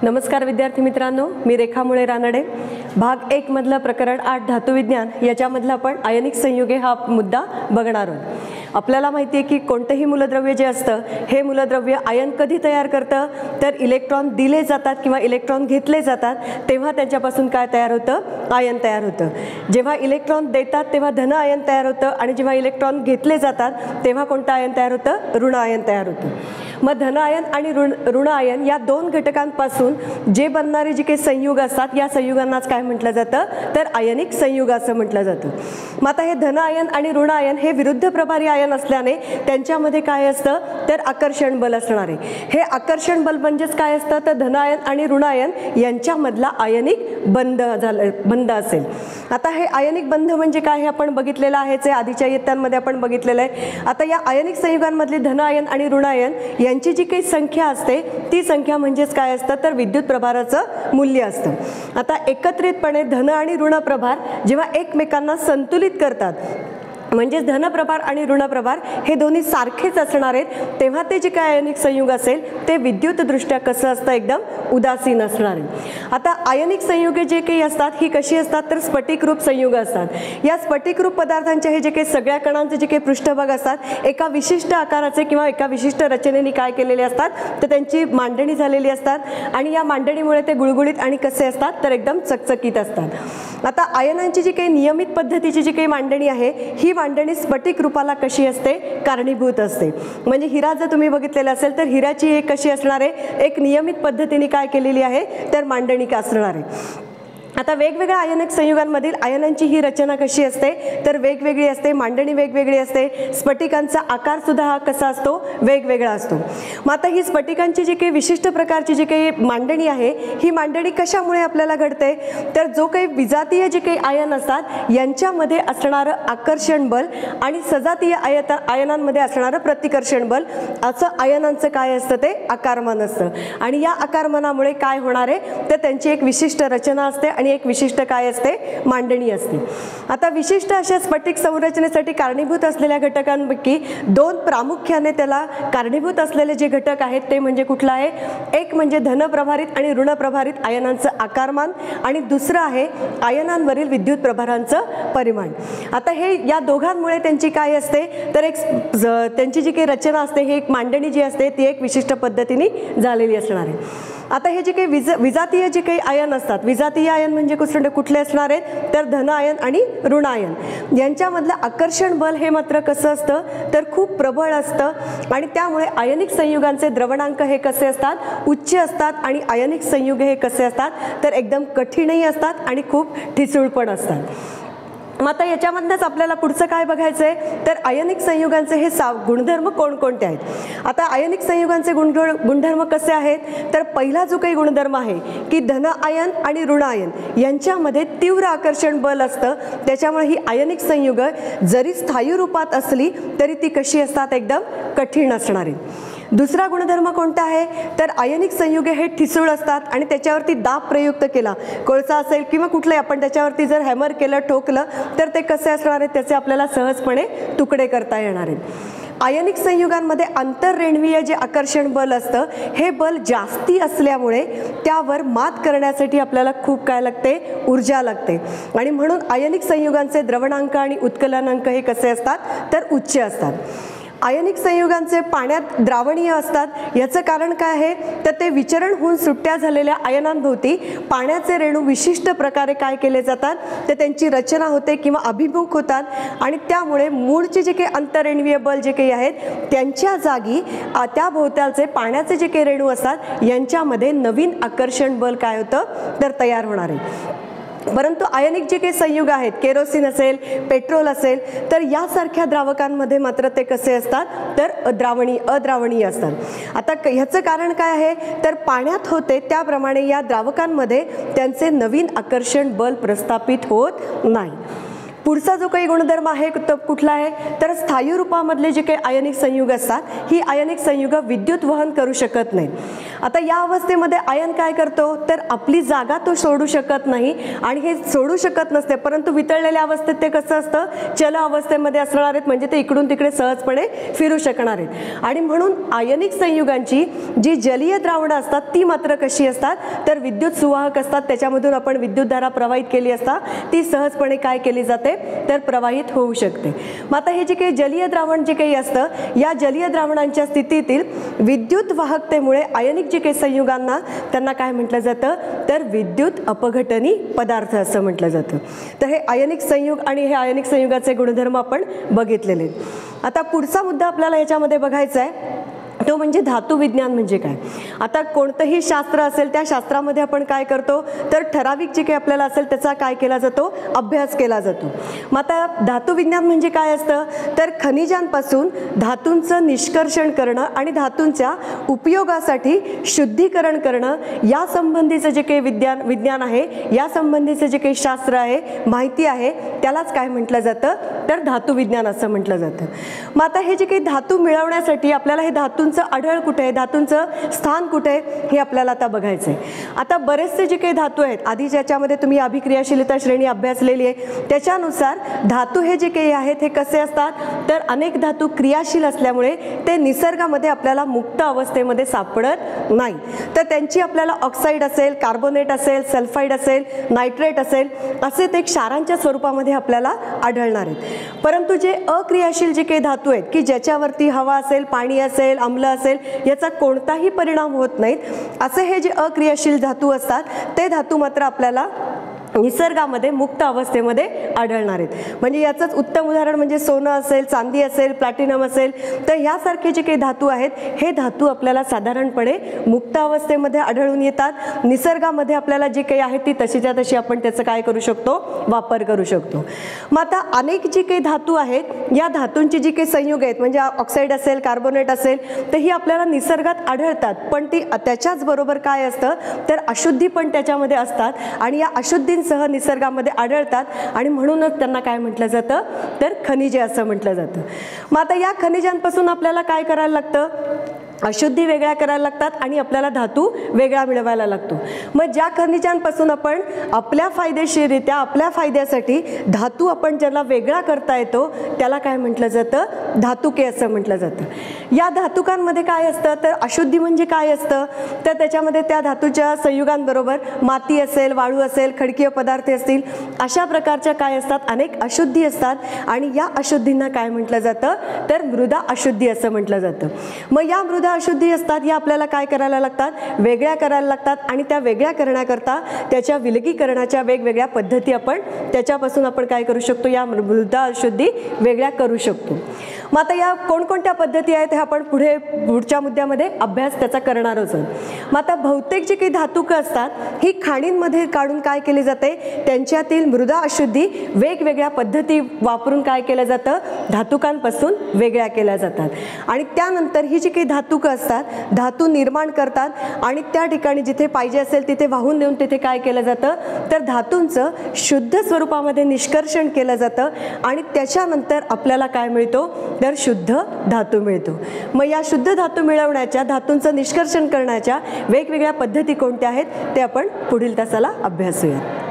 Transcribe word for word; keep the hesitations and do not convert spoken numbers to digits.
नमस्कार विद्यार्थी मित्रांनो, मी रेखा मुळे रानडे. भाग एक मधलं प्रकरण आठ धातुविज्ञान याच्यामधला आपण आयनिक संयुगे हा मुद्दा बघणार आहोत. आपल्याला माहिती आहे की कोणतेही मूलद्रव्य जे असतं हे मूलद्रव्य आयन कधी तयार करतं, तर इलेक्ट्रॉन दिले जातात किंवा इलेक्ट्रॉन घेतले जातात तेव्हा त्यांच्यापासून काय तयार होतं, आयन तयार होतं. जेव्हा इलेक्ट्रॉन देतात तेव्हा धन आयन तयार होतं आणि जेव्हा इलेक्ट्रॉन घेतले जातात तेव्हा कोणतं आयन तयार होतं, ऋण आयन तयार होतं. मग धन आयन आणि ऋण ऋण आयन या दोन घटकांपासून जे बनणारे जे काही संयुग असतात या संयुगांनाच काय म्हटलं जातं, तर आयनिक संयुग असं म्हटलं जातं. मग आता हे धन आयन आणि ऋण आयन हे विरुद्ध प्रभारी आयन असल्याने त्यांच्यामध्ये काय असतं, तर आकर्षण बल असणार आहे. हे आकर्षण बल म्हणजेच काय असतं, तर धन आयन आणि ऋण आयन यांच्यामधला आयनिक बंध झाला बंध असेल. आता हे आयनिक बंध म्हणजे काय हे आपण बघितलेलं आहेच, आधीच्या इयत्तांमध्ये आपण बघितलेलं आहे. आता या आयनिक संयुगांमधले धन आयन आणि ऋण आयन यांची जी काही संख्या असते ती संख्या म्हणजेच काय असतं, तर विद्युत प्रभाराचं मूल्य असतं. आता एकत्रितपणे धन आणि ऋण प्रभार जेव्हा एकमेकांना संतुलित करतात, म्हणजे धनप्रभार आणि ऋणप्रभार हे दोन्ही सारखेच असणार आहेत, तेव्हा ते जे काय आयनिक संयुग असेल ते विद्युतदृष्ट्या कसं असतं, एकदम उदासीन असणार आहे. आता आयनिक संयुगे जे काही असतात ही कशी असतात, तर स्फटिकरूप संयुग असतात. या स्फटिकरूप पदार्थांचे हे जे काही सगळ्या कणांचे जे काही पृष्ठभाग असतात एका विशिष्ट आकाराचे किंवा एका विशिष्ट रचनेने काय केलेले असतात, तर त्यांची मांडणी झालेली असतात आणि या मांडणीमुळे ते गुळगुळीत आणि कसे असतात, तर एकदम चकचकीत असतात. आता आयनांची जी काही नियमित पद्धतीची जी काही मांडणी आहे ही मांडणी स्फटिक रूपाला कशी असते, कारणीभूत असते. म्हणजे हिरा जर तुम्ही बघितलेला असेल तर हिऱ्याची एक कशी असणार आहे, एक नियमित पद्धतीने काय केलेली आहे, तर मांडणी का असणार आहे. आता वेगवेगळ्या आयनिक संयुगांमधील आयनांची ही रचना कशी असते, तर वेगवेगळी असते, मांडणी वेगवेगळी असते. स्फटिकांचा आकार सुद्धा हा कसा असतो, वेगवेगळा असतो. मग आता ही स्फटिकांची जी काही विशिष्ट प्रकारची जी काही मांडणी आहे ही मांडणी कशामुळे आपल्याला घडते, तर जो काही विजातीय जे काही आयन असतात यांच्यामध्ये असणारं आकर्षण बल आणि सजातीय आयत आयनांमध्ये असणारं प्रतिकर्षण बल असं आयनांचं काय असतं, ते आकारमान असतं. आणि या आकारमानामुळे काय होणार आहे, तर त्यांची एक विशिष्ट रचना असते आणि एक विशिष्ट काय असते, मांडणी असते. आता विशिष्ट अशा स्फटिक संरचनेसाठी कारणीभूत असलेल्या घटकांपैकी दोन प्रामुख्याने त्याला कारणीभूत असलेले जे घटक आहेत ते म्हणजे कुठलं आहे, एक म्हणजे धनप्रभारित आणि ऋणप्रभारित आयनांचं आकारमान आणि दुसरं आहे आयनांवरील विद्युत प्रभारांचं परिमाण. आता हे या दोघांमुळे त्यांची काय असते, तर एक त्यांची जी काही रचना असते ही एक मांडणी जी असते ती एक विशिष्ट पद्धतीने झालेली असणार आहे. आता हे जे काही विज विजातीय जे काही आयन असतात, विजातीय आयन म्हणजे कुठले कुठले असणार आहेत, तर धन आयन आणि ऋण आयन यांच्यामधलं आकर्षण बल हे मात्र कसं असतं, तर खूप प्रबळ असतं आणि त्यामुळे आयनिक संयुगांचे द्रवणांक हे कसे असतात, उच्च असतात आणि आयनिक संयुगे हे कसे असतात, तर एकदम कठीणही असतात आणि खूप ठिसूळ पण असतात. मग आता याच्यामधनंच आपल्याला पुढचं काय बघायचं आहे, तर आयनिक संयुगांचे हे सा गुणधर्म कोणकोणते आहेत. आता आयनिक संयुगांचे गुण गुणधर्म कसे आहेत, तर पहिला जो काही गुणधर्म आहे की धन आयन आणि ऋण आयन यांच्यामध्ये तीव्र आकर्षण बल असतं, त्याच्यामुळे ही आयनिक संयुग जरी स्थायी रूपात असली तरी ती कशी असतात, एकदम कठीण असणार आहे. दुसरा गुणधर्म कोणता आहे, तर आयनिक संयुगे हे ठिसूळ असतात आणि त्याच्यावरती दाब प्रयुक्त केला, कोळसा असेल किंवा कुठलंही आपण त्याच्यावरती जर हॅमर केलं, ठोकलं तर ते कसे असणार आहेत, त्याचे आपल्याला सहजपणे तुकडे करता येणार आहेत. आयनिक संयुगांमध्ये आंतररेणवीय जे आकर्षण बल असतं हे बल जास्ती असल्यामुळे त्यावर मात करण्यासाठी आपल्याला खूप काय लागते, ऊर्जा लागते आणि म्हणून आयनिक संयुगांचे द्रवणांक आणि उत्कलनांक हे कसे असतात, तर उच्च असतात. आयनिक संयुगांचे पाण्यात द्रावणीय असतात, याचं कारण काय आहे, तर ते विचरण होऊन सुट्ट्या झालेल्या आयनांभोवती पाण्याचे रेणू विशिष्ट प्रकारे काय केले जातात, तर त्यांची रचना होते किंवा अभिमुख होतात आणि त्यामुळे मूळचे जे काही आंतररेणवीय बल जे काही आहेत त्यांच्या जागी त्या भोवतालचे पाण्याचे जे काही रेणू असतात यांच्यामध्ये नवीन आकर्षण बल काय होतं, तर तयार होणार आहे. परंतु आयनिक जे काही संयुग आहेत, केरोसिन असेल, पेट्रोल असेल, तर यासारख्या द्रावकांमध्ये मात्र ते कसे असतात, तर द्रावणी अद्रावणीय असतात. आता ह्याचं कारण काय आहे, तर पाण्यात होते त्याप्रमाणे या द्रावकांमध्ये त्यांचे नवीन आकर्षण बल प्रस्थापित होत नाही. पुढचा जो काही गुणधर्म आहे तो कुठला आहे तर स्थायू रूपामधले जे काही आयनिक संयुग असतात ही आयनिक संयुग विद्युत वहन करू शकत नाहीत। आता या अवस्थेमध्ये आयन काय करतो तर आपली जागा तो सोडू शकत नाही आणि हे सोडू शकत नसते, परंतु वितळलेल्या अवस्थेत ते कसं असतं चल अवस्थेमध्ये असणार आहेत, म्हणजे ते इकडून तिकडे सहजपणे फिरू शकणार आहेत। आणि म्हणून आयनिक संयुगांची जी जलीय द्रावणं असतात ती मात्र कशी असतात तर विद्युत सुवाहक असतात, त्याच्यामधून आपण विद्युतधारा प्रवाहित केली असता ती सहजपणे काय केली जाते तर प्रवाहित होऊ शकते। मग आता हे जे काही जलीय द्रावण जे काही असतं या जलीय द्रावणांच्या स्थितीतील विद्युत वाहकतेमुळे आयनिक जे काही संयुगांना त्यांना काय म्हटलं जातं तर विद्युत अपघटनी पदार्थ असं म्हटलं जातं। तर हे आयनिक संयुग आणि हे आयनिक संयुगाचे गुणधर्म आपण बघितलेले। आता पुढचा मुद्दा आपल्याला याच्यामध्ये बघायचा आहे तो म्हणजे धातू विज्ञान म्हणजे काय। आता कोणतंही शास्त्र असेल त्या शास्त्रामध्ये आपण काय करतो तर ठराविक जे काही आपल्याला असेल त्याचा काय केला जातो अभ्यास केला जातो। मग आता धातू विज्ञान म्हणजे काय असतं तर खनिजांपासून धातूंचं निष्कर्षण करणं आणि धातूंच्या उपयोगासाठी शुद्धीकरण करणं या संबंधीचं जे काही विज्ञान विज्ञान आहे या संबंधीचं जे काही शास्त्र आहे माहिती आहे त्यालाच काय म्हटलं जातं तर धातू विज्ञान असं म्हटलं जातं। मग आता हे जे काही धातू मिळवण्यासाठी आपल्याला हे धातूंचं आढळ कुठे आहे धातूंचं स्थान कुठे आहे हे आपल्याला आता बघायचं आहे। आता बरेचसे जे काही धातू आहेत आधी ज्याच्यामध्ये तुम्ही अभिक्रियाशीलता श्रेणी अभ्यासलेली आहे त्याच्यानुसार धातू हे जे काही आहेत हे कसे असतात तर अनेक धातू क्रियाशील असल्यामुळे ते निसर्गामध्ये आपल्याला मुक्त अवस्थेमध्ये सापडत नाही, तर त्यांची आपल्याला ऑक्साईड असेल कार्बोनेट असेल सल्फाईड असेल नायट्रेट असेल असे ते क्षारांच्या स्वरूपामध्ये आपल्याला आढळणार आहेत। परंतु जे अक्रियाशील जे काही धातू आहेत की ज्याच्यावरती हवा असेल पाणी असेल अम्ल असेल याचा कोणताही परिणाम होत नाहीत असे हे जे अक्रियाशील धातू असतात ते धातू मात्र आपल्याला निसर्गामध्ये मुक्त अवस्थेमध्ये आढळणार आहेत। म्हणजे याचंच उत्तम उदाहरण म्हणजे सोनं असेल चांदी असेल प्लॅटिनम असेल तर यासारखे जे काही धातू आहेत हे धातू आपल्याला साधारणपणे मुक्त अवस्थेमध्ये आढळून येतात। निसर्गामध्ये आपल्याला जे काही आहे ती तशीच्या तशी आपण त्याचं काय करू शकतो वापर करू शकतो। मग आता अनेक जी काही धातू आहेत या धातूंची जी काही संयुग आहेत म्हणजे ऑक्साईड असेल कार्बोनेट असेल तर ही आपल्याला निसर्गात आढळतात, पण ती त्याच्याच बरोबर काय असतं तर अशुद्धी पण त्याच्यामध्ये असतात आणि या अशुद्धी सह निसर्गामध्ये आढळतात आणि म्हणूनच त्यांना काय म्हटलं जातं तर खनिजे असं म्हटलं जातं। मग आता या खनिजांपासून आपल्याला काय करायला लागतं अशुद्धी वेगळ्या करायला लागतात आणि आपल्याला धातू वेगळा मिळवायला लागतो। मग ज्या खनिजांपासून आपण आपल्या फायदेशीररित्या आपल्या फायद्यासाठी धातू आपण ज्याला वेगळा करता येतो त्याला काय म्हटलं जातं धातुके असं म्हटलं जातं। या धातुकांमध्ये काय असतं तर अशुद्धी म्हणजे काय असतं तर त्याच्यामध्ये त्या धातूच्या संयुगांबरोबर माती असेल वाळू असेल खडकीय पदार्थ असतील अशा प्रकारच्या काय असतात अनेक अशुद्धी असतात आणि या अशुद्धींना काय म्हटलं जातं तर मृदा अशुद्धी असं म्हटलं जातं। मग या मृदा अशुद्धी असतात या आपल्याला काय करायला लागतात वेगळ्या करायला लागतात आणि त्या वेगळ्या करण्याकरता त्याच्या विलगीकरणाच्या वेगवेगळ्या पद्धती आपण त्याच्यापासून आपण काय करू शकतो या मृदा अशुद्धी वेगळ्या करू शकतो। मग आता या कोणकोणत्या पद्धती आहेत हे आपण पुढे पुढच्या मुद्द्यामध्ये अभ्यास त्याचा करणार आहोत। मग आता बहुतेक जे काही धातुकं असतात ही खाणींमध्ये काढून काय केले जाते त्यांच्यातील मृदा अशुद्धी वेगवेगळ्या पद्धती वापरून काय केलं जातं धातुकांपासून वेगळ्या केल्या जातात आणि त्यानंतर ही जी काही धातुकं असतात धातू निर्माण करतात आणि त्या ठिकाणी जिथे पाहिजे असेल तिथे वाहून नेऊन तिथे काय केलं जातं तर धातूंचं शुद्ध स्वरूपामध्ये निष्कर्षण केलं जातं आणि त्याच्यानंतर आपल्याला काय मिळतो तर शुद्ध धातू मिळतो। मग या शुद्ध धातू मिळवण्याच्या धातूंचं निष्कर्षण करण्याच्या वेगवेगळ्या पद्धती कोणत्या आहेत ते आपण पुढील तासाला अभ्यासूया।